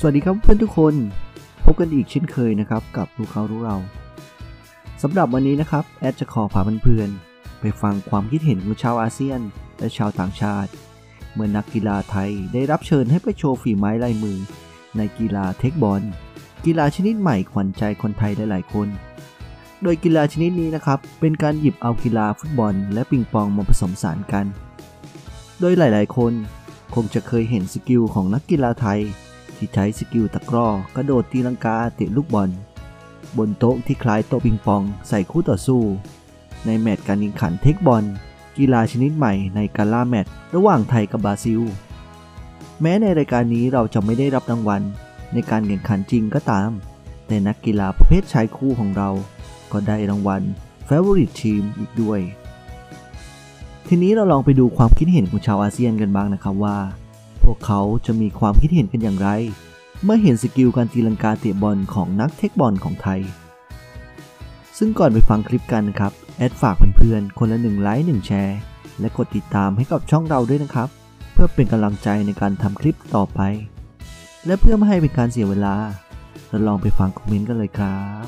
วัสดีครับเพื่อนทุกคนพบกันอีกเช่นเคยนะครับกับรู้เขารู้เราสำหรับวันนี้นะครับแอดจะขอพาเพื่อนๆไปฟังความคิดเห็นของชาวอาเซียนและชาวต่างชาติเมื่อนักกีฬาไทยได้รับเชิญให้ไปโชว์ฝีไม้ลายมือในกีฬาเทคบอลกีฬาชนิดใหม่ขวัญใจคนไทยหลายๆคนโดยกีฬาชนิดนี้นะครับเป็นการหยิบเอากีฬาฟุตบอลและปิงปองมาผสมผสานกันโดยหลายๆคนคงจะเคยเห็นสกิลของนักกีฬาไทยที่ใช้สกิลตะกร้อกระโดดตีลังกาเตะลูกบอลบนโต๊ะที่คล้ายโต๊ะปิงปองใส่คู่ต่อสู้ในแมตช์การแข่งขันเทคบอลกีฬาชนิดใหม่ในกาล่าแมตช์ระหว่างไทยกับบราซิลแม้ในรายการนี้เราจะไม่ได้รับรางวัลในการแข่งขันจริงก็ตามแต่นักกีฬาประเภทชายคู่ของเราก็ได้รางวัล Favorite Team อีกด้วยทีนี้เราลองไปดูความคิดเห็นของชาวอาเซียนกันบ้างนะครับว่าพวกเขาจะมีความคิดเห็นกันอย่างไรเมื่อเห็นสกิลการตีลังกาเตะบอลของนักเทคบอลของไทยซึ่งก่อนไปฟังคลิปกันนะครับแอดฝากเพื่อนๆคนละ1ไลค์1แชร์และกดติดตามให้กับช่องเราด้วยนะครับเพื่อเป็นกำลังใจในการทำคลิปต่อไปและเพื่อไม่ให้เป็นการเสียเวลาเราลองไปฟังคอมเมนต์กันเลยครับ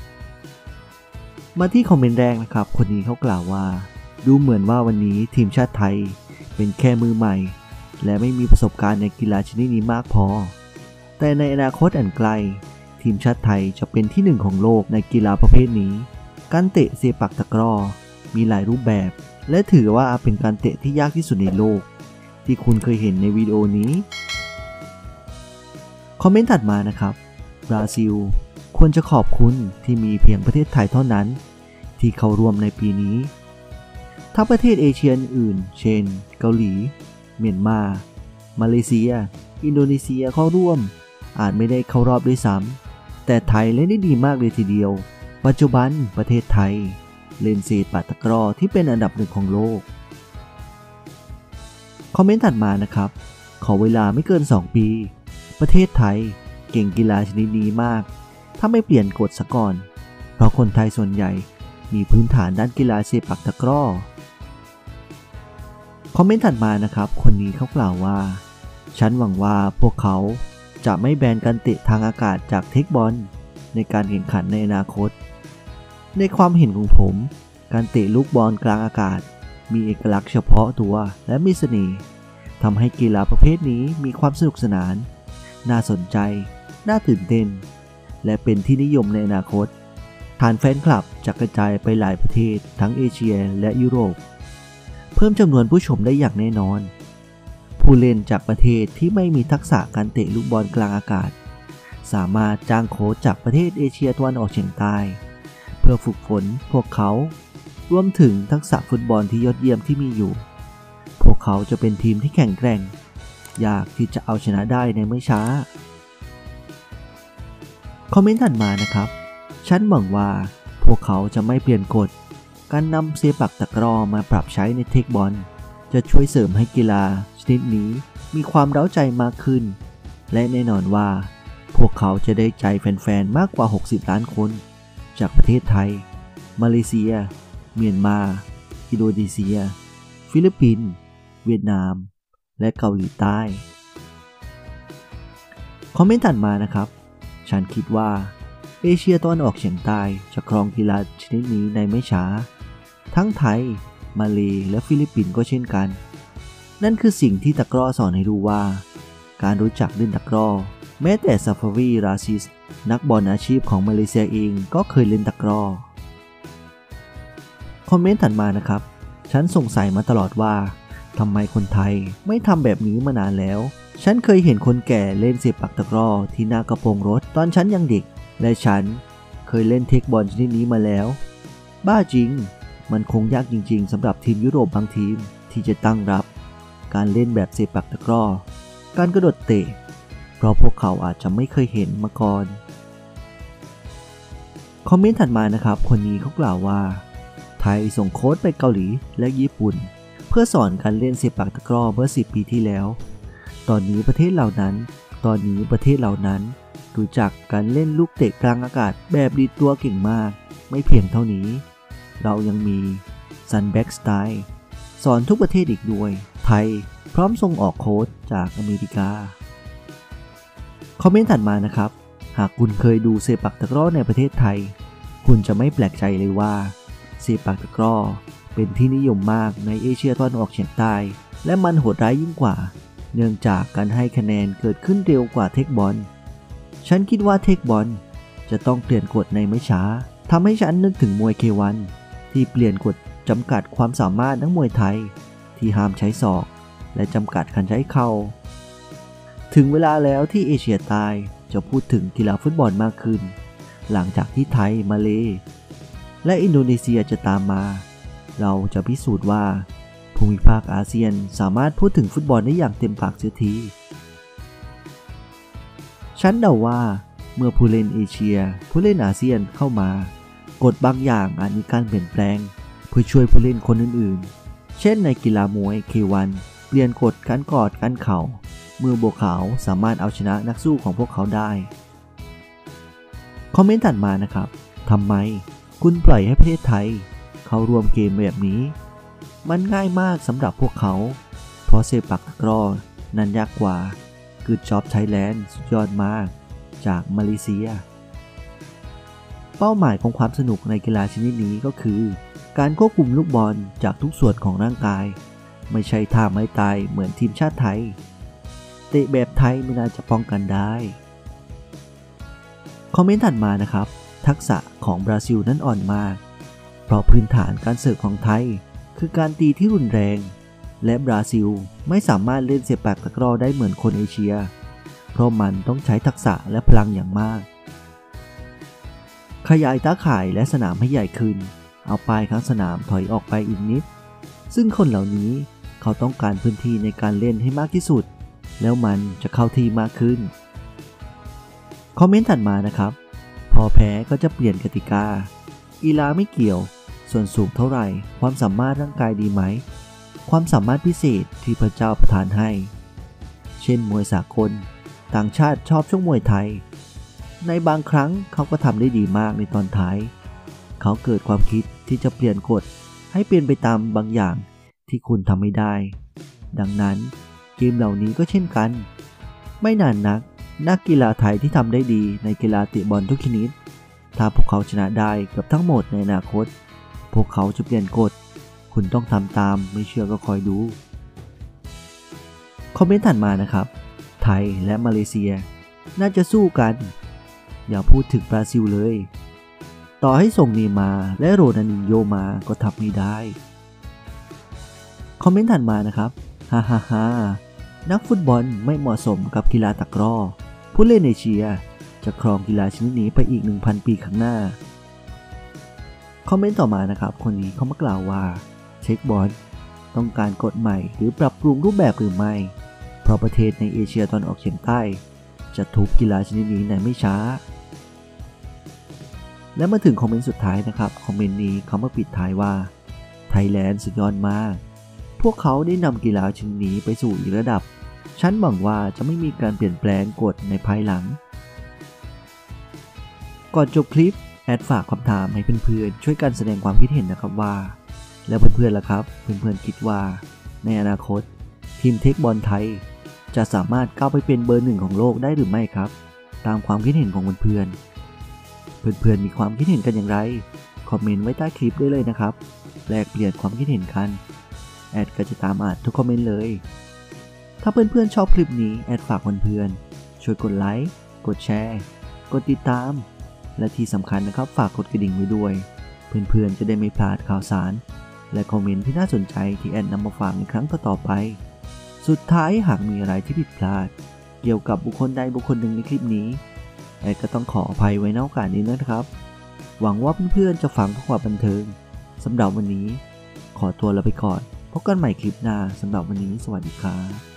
มาที่คอมเมนต์แรกนะครับคนนี้เขากล่าวว่าดูเหมือนว่าวันนี้ทีมชาติไทยเป็นแค่มือใหม่และไม่มีประสบการณ์ในกีฬาชนิดนี้มากพอแต่ในอนาคตอันไกลทีมชาติไทยจะเป็นที่หนึ่งของโลกในกีฬาประเภทนี้การเตะเซปักตะกร้อมีหลายรูปแบบและถือว่าเป็นการเตะที่ยากที่สุดในโลกที่คุณเคยเห็นในวิดีโอนี้คอมเมนต์ถัดมานะครับบราซิลควรจะขอบคุณที่มีเพียงประเทศไทยเท่านั้นที่เข้าร่วมในปีนี้ถ้าประเทศเอเชียอื่นเช่นเกาหลีเมียนมามาเลเซียอินโดนีเซียเข้าร่วมอาจไม่ได้เข้ารอบด้วยซ้ำแต่ไทยเล่นได้ดีมากเลยทีเดียวปัจจุบันประเทศไทยเล่นเซปักตะกร้อที่เป็นอันดับหนึ่งของโลกคอมเมนต์ถัดมานะครับขอเวลาไม่เกิน2ปีประเทศไทยเก่งกีฬาชนิดนี้มากถ้าไม่เปลี่ยนกฎซะก่อนเพราะคนไทยส่วนใหญ่มีพื้นฐานด้านกีฬาเซปักตะกร้อคอมเมนต์ถัดมานะครับคนนี้เขากล่าวว่าฉันหวังว่าพวกเขาจะไม่แบนการเตะทางอากาศจากเทคบอลในการแข่งขันในอนาคตในความเห็นของผมการเตะลูกบอลกลางอากาศมีเอกลักษณ์เฉพาะตัวและมีเสน่ห์ทำให้กีฬาประเภทนี้มีความสนุกสนานน่าสนใจน่าตื่นเต้นและเป็นที่นิยมในอนาคตฐานแฟนคลับจะกระจายไปหลายประเทศทั้งเอเชียและยุโรปเพิ่มจำนวนผู้ชมได้อย่างแน่นอนผู้เล่นจากประเทศที่ไม่มีทักษะการเตะลูกบอลกลางอากาศสามารถจ้างโค้ชจากประเทศเอเชียตะวันออกเฉียงใต้เพื่อฝึกฝนพวกเขารวมถึงทักษะฟุตบอลที่ยอดเยี่ยมที่มีอยู่พวกเขาจะเป็นทีมที่แข็งแกร่งยากที่จะเอาชนะได้ในไม่ช้าคอมเมนต์ถัดมานะครับฉันหวังว่าพวกเขาจะไม่เปลี่ยนกฎการนำเซปักตะกร้อมาปรับใช้ในเทคบอลจะช่วยเสริมให้กีฬาชนิดนี้มีความเร้าใจมากขึ้นและแน่นอนว่าพวกเขาจะได้ใจแฟนๆมากกว่า60ล้านคนจากประเทศไทยมาเลเซียเมียนมาอินโดนีเซียฟิลิปปินส์เวียดนามและเกาหลีใต้คอมเมนต์ถัดมานะครับฉันคิดว่าเอเชียตะวันออกเฉียงใต้จะครองกีฬาชนิดนี้ในไม่ช้าทั้งไทยมาเลและฟิลิปปินส์ก็เช่นกันนั่นคือสิ่งที่ตะกร้อสอนให้รู้ว่าการรู้จักเล่นตะกร้อแม้แต่ซาฟารีราซิสนักบอลอาชีพของมาเลเซียเองก็เคยเล่นตะกร้อคอมเมนต์ถัดมานะครับฉันสงสัยมาตลอดว่าทำไมคนไทยไม่ทำแบบนี้มานานแล้วฉันเคยเห็นคนแก่เล่นเซปักตะกร้อที่หน้ากระโปรงรถตอนฉันยังเด็กและฉันเคยเล่นเทคบอลชนิดนี้มาแล้วบ้าจริงมันคงยากจริงๆสำหรับทีมยุโรปบางทีมที่จะตั้งรับการเล่นแบบเซปักตะกร้อการกระโดดเตะเพราะพวกเขาอาจจะไม่เคยเห็นมาก่อนคอมเมนต์ถัดมานะครับคนนี้เขากล่าวว่าไทยส่งโค้ชไปเกาหลีและญี่ปุ่นเพื่อสอนการเล่นเซปักตะกร้อเมื่อ10 ปีที่แล้วตอนนี้ประเทศเหล่านั้นรู้จักการเล่นลูกเตะกลางอากาศแบบดีตัวเก่งมากไม่เพียงเท่านี้เรายังมีซันแบ็กสไตล์สอนทุกประเทศอีกด้วยไทยพร้อมส่งออกโค้ชจากอเมริกาคอมเมนต์ถัดมานะครับหากคุณเคยดูเซปักตะกร้อในประเทศไทยคุณจะไม่แปลกใจเลยว่าเซปักตะกร้อเป็นที่นิยมมากในเอเชียตะวันออกเฉียงใต้และมันโหดร้ายยิ่งกว่าเนื่องจากการให้คะแนนเกิดขึ้นเร็วกว่าเทคบอลฉันคิดว่าเทคบอลจะต้องเปลี่ยนกฎในไม่ช้าทำให้ฉันนึกถึงมวยเควันที่เปลี่ยนกฎจำกัดความสามารถนักมวยไทยที่ห้ามใช้ศอกและจำกัดการใช้เข่าถึงเวลาแล้วที่เอเชียใต้จะพูดถึงกีฬาฟุตบอลมากขึ้นหลังจากที่ไทยมาเลและอินโดนีเซียจะตามมาเราจะพิสูจน์ว่าภูมิภาคอาเซียนสามารถพูดถึงฟุตบอลได้อย่างเต็มปากเสียทีฉันเดาว่าเมื่อผู้เล่นเอเชียผู้เล่นอาเซียนเข้ามากฎบางอย่างอาจมีการเปลี่ยนแปลงเพื่อช่วยผู้เล่นคนอื่นๆเช่นในกีฬามวยเควันเปลี่ยนกฎการกอดการเข่าเมื่อบัวขาวสามารถเอาชนะนักสู้ของพวกเขาได้คอมเมนต์ถัดมานะครับทำไมคุณปล่อยให้ประเทศไทยเข้าร่วมเกมแบบนี้มันง่ายมากสำหรับพวกเขาเพราะเซปักตะกร้อนั้นยากกว่าGood Job Thailand สุดยอดมากจากมาเลเซียเป้าหมายของความสนุกในกีฬาชนิดนี้ก็คือการควบคุมลูกบอลจากทุกส่วนของร่างกายไม่ใช่ท่าไม้ตายเหมือนทีมชาติไทยเตะแบบไทยไม่น่าจะป้องกันได้คอมเมนต์ถัดมานะครับทักษะของบราซิลนั้นอ่อนมากเพราะพื้นฐานการเสิร์ฟของไทยคือการตีที่รุนแรงและบราซิลไม่สามารถเล่นเซปักตะกร้อได้เหมือนคนเอเชียเพราะมันต้องใช้ทักษะและพลังอย่างมากขยายตาข่ายและสนามให้ใหญ่ขึ้นเอาป้ายข้างสนามถอยออกไปอีกนิดซึ่งคนเหล่านี้เขาต้องการพื้นที่ในการเล่นให้มากที่สุดแล้วมันจะเข้าที่มากขึ้นคอมเมนต์ถัดมานะครับพอแพ้ก็จะเปลี่ยนกติกากีฬาไม่เกี่ยวส่วนสูงเท่าไหร่ความสามารถร่างกายดีไหมความสามารถพิเศษที่พระเจ้าประทานให้เช่นมวยสากลต่างชาติชอบชกมวยไทยในบางครั้งเขาก็ทำได้ดีมากในตอนท้ายเขาเกิดความคิดที่จะเปลี่ยนกฎให้เปลี่ยนไปตามบางอย่างที่คุณทำไม่ได้ดังนั้นเกมเหล่านี้ก็เช่นกันไม่นานนักกีฬาไทยที่ทำได้ดีในกีฬาเตะบอลทุกชนิดถ้าพวกเขาชนะได้เกือบทั้งหมดในอนาคตพวกเขาจะเปลี่ยนกฎคุณต้องทำตามไม่เชื่อก็คอยดูคอมเมนต์ถัดมานะครับไทยและมาเลเซียน่าจะสู้กันอย่าพูดถึงบราซิลเลยต่อให้ส่งเนย์มาร์และโรนัลดินโญ่มาก็ทำไม่ได้คอมเมนต์ถัดมานะครับฮ่าฮ่าฮ่านักฟุตบอลไม่เหมาะสมกับกีฬาตะกร้อผู้เล่นเอเชียจะครองกีฬาชนิดนี้ไปอีก 1,000 ปีข้างหน้าคอมเมนต์ต่อมานะครับคนนี้เขามากล่าวว่าเทคบอลต้องการกฎใหม่หรือปรับปรุงรูปแบบหรือไม่เพราะประเทศในเอเชียตะวันออกเฉียงใต้จะทุบกีฬาชนิดนี้ในไม่ช้าและมาถึงคอมเมนต์สุดท้ายนะครับคอมเมนต์นี้เขามาปิดท้ายว่าไทยแลนด์สุดยอดมากพวกเขาได้นำกีฬาชนิดนี้ไปสู่อีกระดับฉันหวังว่าจะไม่มีการเปลี่ยนแปลงกฎในภายหลังก่อนจบคลิปแอดฝากคำถามให้เพื่อนๆช่วยกันแสดงความคิดเห็นนะครับว่าแล้วเพื่อนๆล่ะครับเพื่อนๆคิดว่าในอนาคตทีมเทคบอลไทยจะสามารถก้าวไปเป็นเบอร์ 1ของโลกได้หรือไม่ครับตามความคิดเห็นของเพื่อนๆมีความคิดเห็นกันอย่างไรคอมเมนต์ไว้ใต้คลิปได้เลยนะครับแลกเปลี่ยนความคิดเห็นกันแอดก็จะตามอ่านทุกคอมเมนต์เลยถ้าเพื่อนๆชอบคลิปนี้แอดฝากเพื่อนๆช่วยกดไลค์กดแชร์กดติดตามและที่สำคัญนะครับฝากกดกระดิ่งไว้ด้วยเพื่อนๆจะได้ไม่พลาดข่าวสารและคอมเมนต์ที่น่าสนใจที่แอดนำมาฝากในครั้งต่อๆไปสุดท้ายหากมีอะไรที่ผิดพลาดเกี่ยวกับบุคคลใดบุคคลหนึ่งในคลิปนี้แอดก็ต้องขออภัยไว้ณโอกาสนี้นะครับหวังว่าเพื่อนๆจะฟังเพื่อความบันเทิงสำหรับวันนี้ขอตัวลาไปก่อนพบกันใหม่คลิปหน้าสำหรับวันนี้สวัสดีครับ